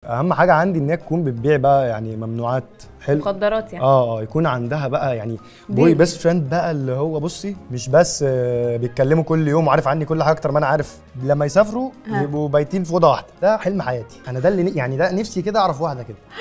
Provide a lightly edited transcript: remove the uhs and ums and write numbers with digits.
اهم حاجه عندي ان هي تكون بتبيع بقى يعني ممنوعات. حلو، مخدرات يعني. يكون عندها بقى يعني بوي بيست فريند بقى، اللي هو بصي مش بس بيتكلموا كل يوم وعارف عني كل حاجه اكتر ما انا عارف، لما يسافروا يبقوا بايتين في اوضه واحده. ده حلم حياتي انا، ده اللي يعني ده نفسي كده اعرف واحده كده.